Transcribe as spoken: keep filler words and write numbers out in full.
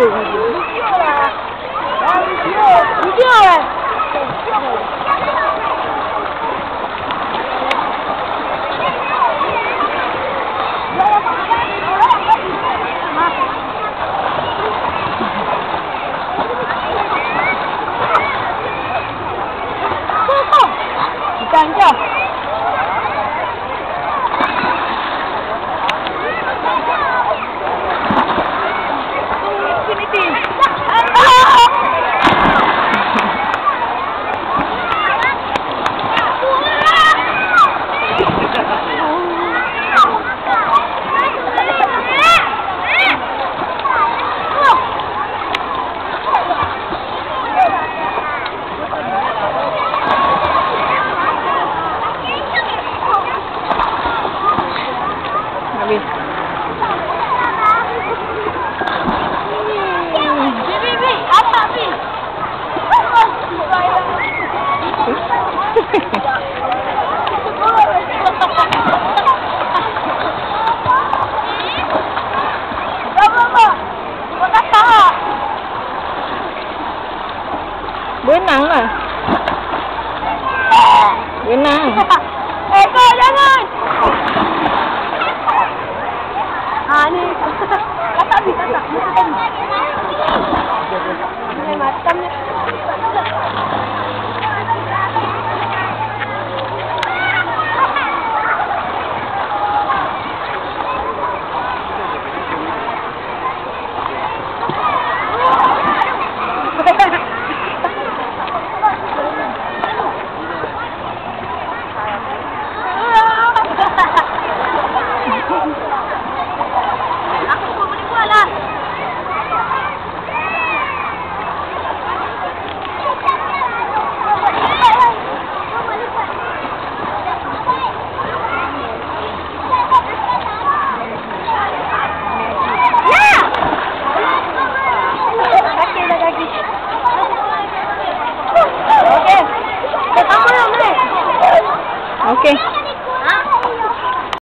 Video, video. Video lah. Video. Video lah. Ikan je. Habis. Bibi, Bibi, apa Bibi? Benang lah. Benang. Eh, kau jangan. Ah, ni. Kakak ni, kakak. Ini matangnya. Aku pun boleh buat lah.